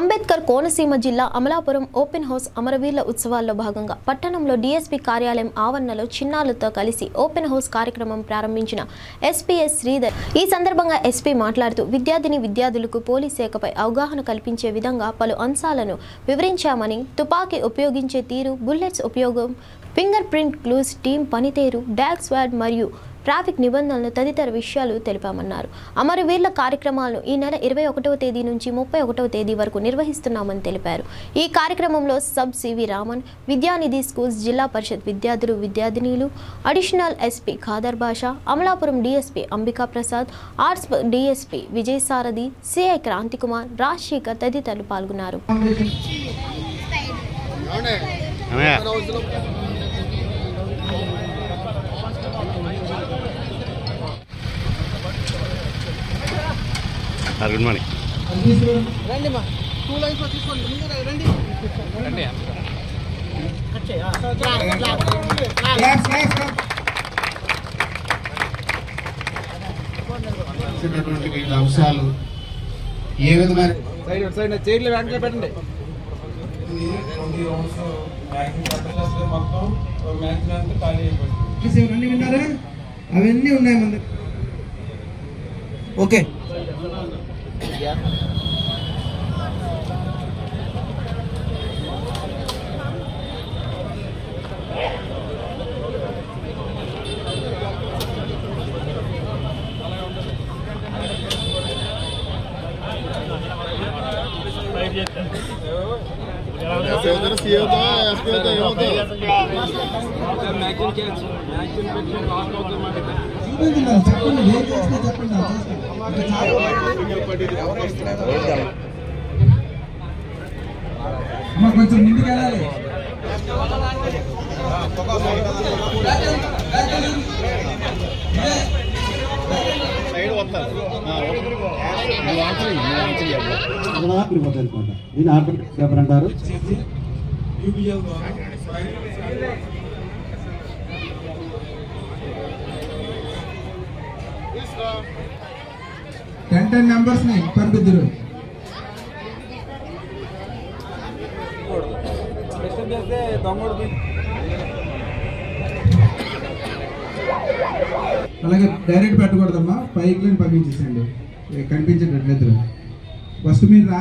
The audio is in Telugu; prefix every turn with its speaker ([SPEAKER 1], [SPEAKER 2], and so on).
[SPEAKER 1] అంబేద్కర్ కోనసీమ జిల్లా అమలాపురం ఓపెన్ హౌస్ అమరవీరుల ఉత్సవాల్లో భాగంగా పట్టణంలో డీఎస్పీ కార్యాలయం ఆవరణలో చిన్నారులతో కలిసి ఓపెన్ హౌస్ కార్యక్రమం ప్రారంభించిన ఎస్పీఎస్ శ్రీధర్. ఈ సందర్భంగా ఎస్పీ మాట్లాడుతూ విద్యార్థులకు పోలీస్ శాఖపై అవగాహన కల్పించే విధంగా పలు అంశాలను వివరించామని, తుపాకీ ఉపయోగించే తీరు, బుల్లెట్స్ ఉపయోగం, ఫింగర్ ప్రింట్ క్లూస్, టీం పనితీరు, డాగ్ స్క్వాడ్ మరియు ట్రాఫిక్ నిబంధనలు తదితర విషయాలు తెలిపామన్నారు. అమరవీరుల కార్యక్రమాలను ఈ నెల 21వ తేదీ నుంచి 31వ తేదీ వరకు నిర్వహిస్తున్నామని తెలిపారు. ఈ కార్యక్రమంలో sub CV Raman, Vidyanidhi schools zilla parishad విద్యార్థులు, విద్యార్థినీలు, additional SP Khader Basha, Amalapuram DSP Ambika Prasad, arts DSP Vijay Sarathi, CI Kranthikumar, Rajasekhar తదితరులు పాల్గొన్నారు.
[SPEAKER 2] Good morning.
[SPEAKER 3] రండి మా 2 లైన్స్ తీసుకోండి, ముందు రండి రండి.
[SPEAKER 4] అంశాలు ఏ విధమైన
[SPEAKER 3] సైడ్ చైర్లు వెంటనే పెట్టండి.
[SPEAKER 4] అన్నీ విన్నారా? అవన్నీ ఉన్నాయి మన దగ్గర. ఓకే, కొంచెం ముందుకు వెళ్ళాలి. దీన్ని ఆర్టిఫిషియల్ పేపర్ అంటారు. 10 మెంబర్స్ ని పంపిద్దరు. అలాగే డైరెక్ట్ పెట్టకూడదమ్మా, పైకి పంపించేసండి కనిపించేటట్లేదు. ఫస్ట్ మీరు